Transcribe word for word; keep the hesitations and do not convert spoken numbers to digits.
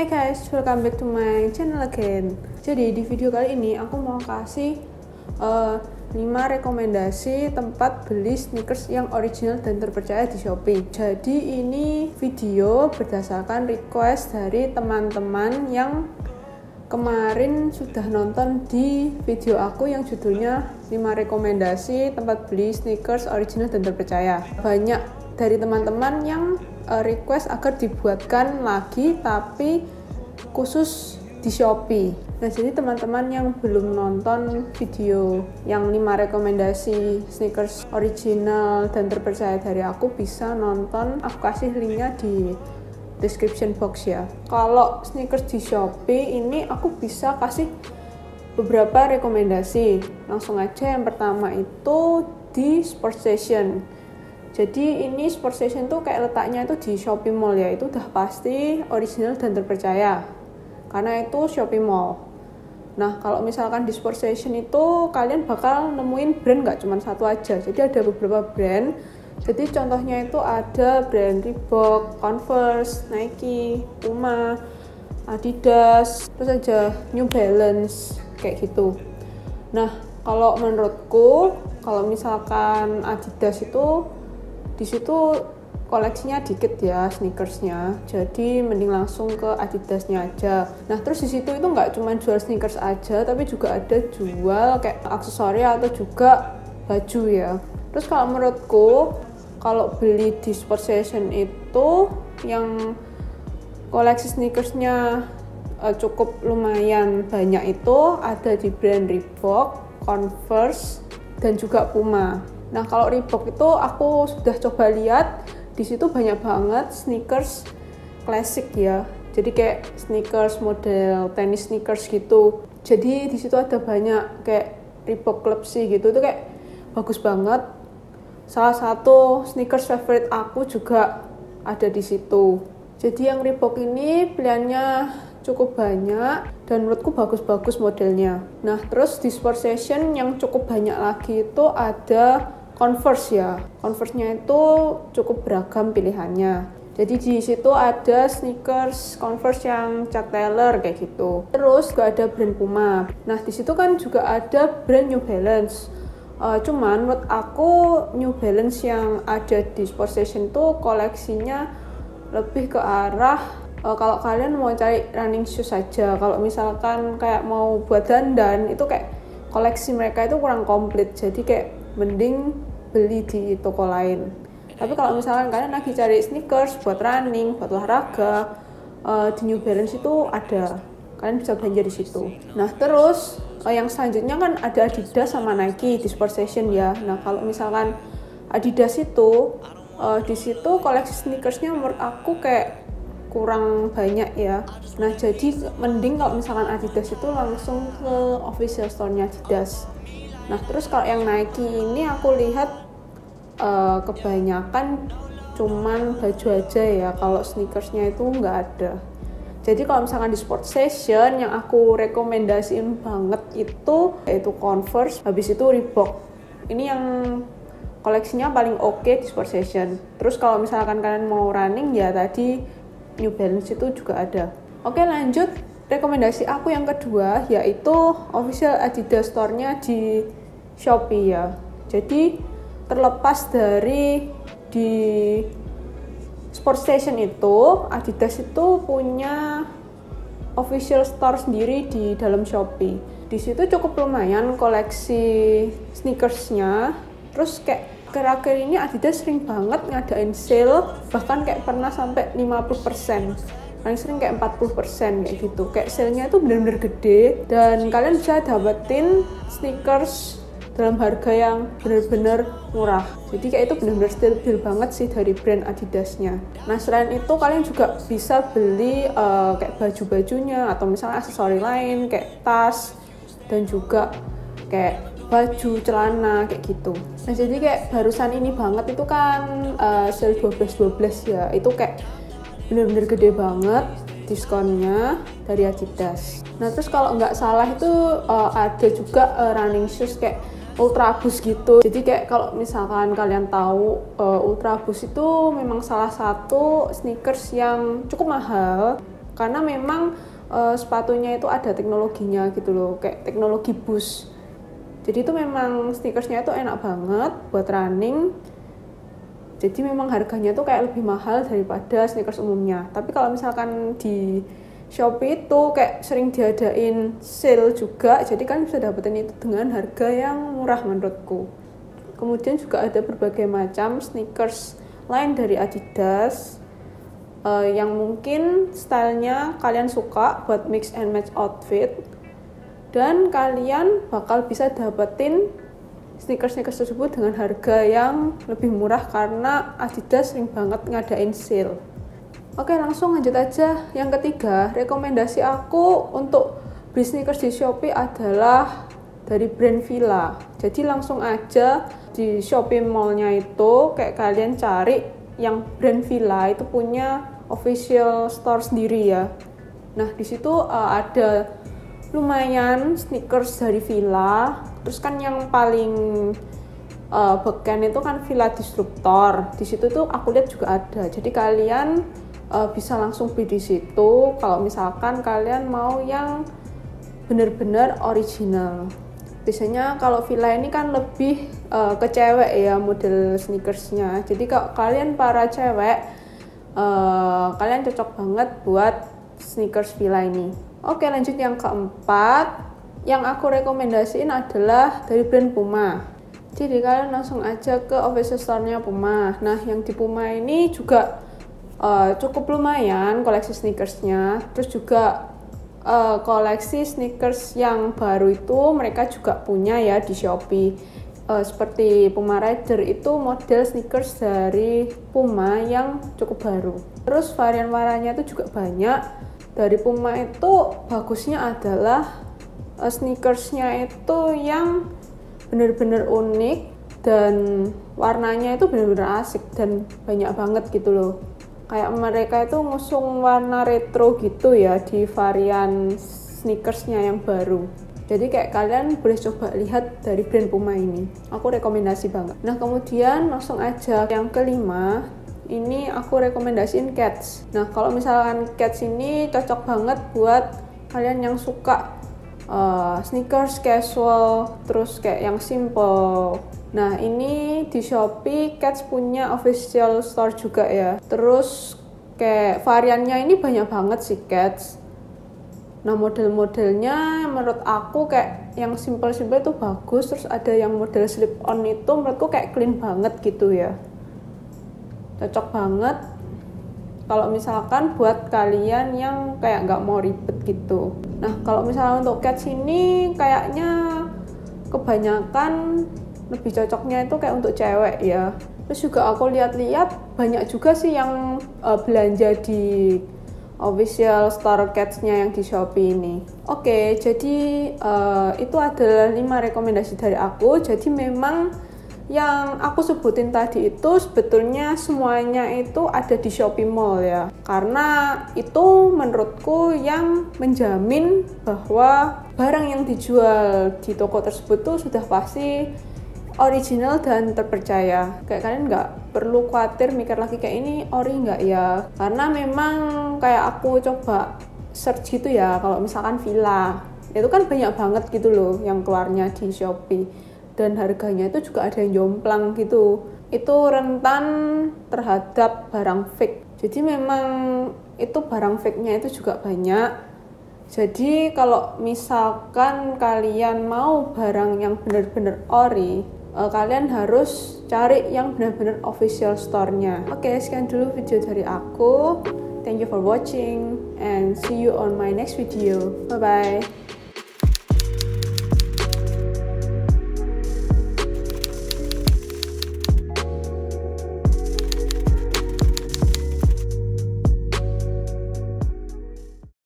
Hai guys, welcome back to my channel again. Jadi di video kali ini aku mau kasih uh, lima rekomendasi tempat beli sneakers yang original dan terpercaya di Shopee. Jadi ini video berdasarkan request dari teman-teman yang kemarin sudah nonton di video aku yang judulnya lima rekomendasi tempat beli sneakers original dan terpercaya. Banyak dari teman-teman yang uh, request agar dibuatkan lagi tapi khusus di Shopee. Nah, jadi teman-teman yang belum nonton video yang lima rekomendasi sneakers original dan terpercaya dari aku bisa nonton, aku kasih linknya di description box ya. Kalau sneakers di Shopee ini aku bisa kasih beberapa rekomendasi. Langsung aja yang pertama itu di Sport Station. Jadi ini Sport Station tuh kayak letaknya itu di Shopee Mall ya, itu udah pasti original dan terpercaya karena itu Shopee Mall. Nah, kalau misalkan di Sport Station itu kalian bakal nemuin brand nggak cuma satu aja, jadi ada beberapa brand. Jadi contohnya itu ada brand Reebok, Converse, Nike, Puma, Adidas, terus aja New Balance kayak gitu. Nah, kalau menurutku kalau misalkan Adidas itu di situ koleksinya dikit ya sneakersnya, jadi mending langsung ke Adidasnya aja. Nah, terus di situ itu nggak cuma jual sneakers aja, tapi juga ada jual kayak aksesori atau juga baju ya. Terus kalau menurutku kalau beli di Sport Station itu yang koleksi sneakersnya uh, cukup lumayan banyak itu ada di brand Reebok, Converse, dan juga Puma. Nah, kalau Reebok itu aku sudah coba lihat, di situ banyak banget sneakers klasik ya. Jadi kayak sneakers model tenis sneakers gitu. Jadi di situ ada banyak kayak Reebok Club C gitu, itu kayak bagus banget. Salah satu sneakers favorite aku juga ada di situ. Jadi yang Reebok ini pilihannya cukup banyak dan menurutku bagus-bagus modelnya. Nah, terus di Sport Station yang cukup banyak lagi itu ada Converse ya. Converse-nya itu cukup beragam pilihannya. Jadi di situ ada sneakers Converse yang Chuck Taylor kayak gitu. Terus juga ada brand Puma. Nah, di situ kan juga ada brand New Balance. Uh, cuman menurut aku New Balance yang ada di Sport Station itu koleksinya lebih ke arah uh, kalau kalian mau cari running shoes saja. Kalau misalkan kayak mau buat dandan itu kayak koleksi mereka itu kurang komplit. Jadi kayak mending beli di toko lain. Tapi kalau misalkan kalian lagi cari sneakers buat running, buat olahraga, uh, di New Balance itu ada. Kalian bisa belanja di situ. Nah, terus uh, yang selanjutnya kan ada Adidas sama Nike di Sport Station ya. Nah, kalau misalkan Adidas itu uh, di situ koleksi sneakersnya menurut aku kayak kurang banyak ya. Nah, jadi mending kalau misalkan Adidas itu langsung ke official store-nya Adidas. Nah, terus kalau yang Nike ini aku lihat uh, kebanyakan cuman baju aja ya, kalau sneakersnya itu nggak ada. Jadi kalau misalkan di Sport Station yang aku rekomendasiin banget itu yaitu Converse, habis itu Reebok. Ini yang koleksinya paling oke okay di Sport Station. Terus kalau misalkan kalian mau running ya tadi New Balance itu juga ada. Oke, lanjut. Rekomendasi aku yang kedua yaitu official Adidas store-nya di Shopee ya. Jadi terlepas dari di Sport Station itu, Adidas itu punya official store sendiri di dalam Shopee. Di situ cukup lumayan koleksi sneakersnya. Terus kayak akhir-akhir ini Adidas sering banget ngadain sale, bahkan kayak pernah sampai lima puluh persen. Paling sering kayak empat puluh persen kayak gitu. Kayak sale-nya itu benar-benar gede dan kalian bisa dapetin sneakers dalam harga yang benar-benar murah. Jadi kayak itu benar-benar stabil banget sih dari brand Adidasnya. Nah, selain itu kalian juga bisa beli uh, kayak baju-bajunya atau misalnya aksesori lain kayak tas dan juga kayak baju, celana kayak gitu. Nah, jadi kayak barusan ini banget itu kan uh, sale dua belas dua belas ya. Itu kayak bener-bener gede banget diskonnya dari Adidas. Nah, terus kalau nggak salah itu uh, ada juga uh, running shoes kayak Ultra Boost gitu. Jadi kayak kalau misalkan kalian tahu uh, Ultra Boost itu memang salah satu sneakers yang cukup mahal karena memang uh, sepatunya itu ada teknologinya gitu loh, kayak teknologi boost. Jadi itu memang sneakersnya itu enak banget buat running. Jadi memang harganya tuh kayak lebih mahal daripada sneakers umumnya. Tapi kalau misalkan di Shopee itu kayak sering diadain sale juga, jadi kan bisa dapetin itu dengan harga yang murah menurutku. Kemudian juga ada berbagai macam sneakers lain dari Adidas uh, yang mungkin stylenya kalian suka buat mix and match outfit, dan kalian bakal bisa dapetin sneakers-sneakers tersebut dengan harga yang lebih murah karena Adidas sering banget ngadain sale. Oke, langsung lanjut aja. Yang ketiga, rekomendasi aku untuk beli sneakers di Shopee adalah dari brand Fila. Jadi langsung aja di Shopee Mall-nya itu kayak kalian cari yang brand Fila itu punya official store sendiri ya. Nah, di situ uh, ada lumayan sneakers dari Fila. Terus kan yang paling uh, beken itu kan Fila Disruptor. Di situ tuh aku lihat juga ada. Jadi kalian uh, bisa langsung beli di situ kalau misalkan kalian mau yang benar-benar original. Biasanya kalau Fila ini kan lebih uh, ke cewek ya model sneakersnya. Jadi kalau kalian para cewek, uh, kalian cocok banget buat sneakers Fila ini. Oke, lanjut yang keempat. Yang aku rekomendasiin adalah dari brand Puma. Jadi kalian langsung aja ke official store-nya Puma. Nah, yang di Puma ini juga uh, cukup lumayan koleksi sneakersnya. Terus juga Uh, koleksi sneakers yang baru itu mereka juga punya ya di Shopee. Uh, seperti Puma Rider itu model sneakers dari Puma yang cukup baru. Terus varian-variannya itu juga banyak. Dari Puma itu bagusnya adalah uh, sneakersnya itu yang benar-benar unik dan warnanya itu benar-benar asik dan banyak banget gitu loh. Kayak mereka itu ngusung warna retro gitu ya di varian sneakersnya yang baru. Jadi kayak kalian boleh coba lihat dari brand Puma ini. Aku rekomendasi banget. Nah, kemudian langsung aja yang kelima. Ini aku rekomendasiin Keds. Nah, kalau misalkan Keds ini cocok banget buat kalian yang suka uh, sneakers casual, terus kayak yang simple. Nah, ini di Shopee Keds punya official store juga ya. Terus kayak variannya ini banyak banget sih Keds. Nah, model-modelnya menurut aku kayak yang simple-simple itu bagus. Terus ada yang model slip on itu menurutku kayak clean banget gitu ya. Cocok banget kalau misalkan buat kalian yang kayak nggak mau ribet gitu. Nah, kalau misalnya untuk Keds ini kayaknya kebanyakan lebih cocoknya itu kayak untuk cewek ya. Terus juga aku lihat-lihat banyak juga sih yang uh, belanja di official store Keds-nya yang di Shopee ini. Oke, jadi uh, itu adalah lima rekomendasi dari aku. Jadi memang yang aku sebutin tadi itu sebetulnya semuanya itu ada di Shopee Mall ya. Karena itu menurutku yang menjamin bahwa barang yang dijual di toko tersebut tuh sudah pasti original dan terpercaya. Kayak kalian nggak perlu khawatir mikir lagi kayak ini ori nggak ya, karena memang kayak aku coba search gitu ya, kalau misalkan Fila itu kan banyak banget gitu loh yang keluarnya di Shopee, dan harganya itu juga ada yang jomplang gitu, itu rentan terhadap barang fake. Jadi memang itu barang fake-nya itu juga banyak. Jadi kalau misalkan kalian mau barang yang benar-benar ori, Uh, kalian harus cari yang benar-benar official store-nya. Oke, sekian dulu video dari aku. Thank you for watching and see you on my next video. Bye bye.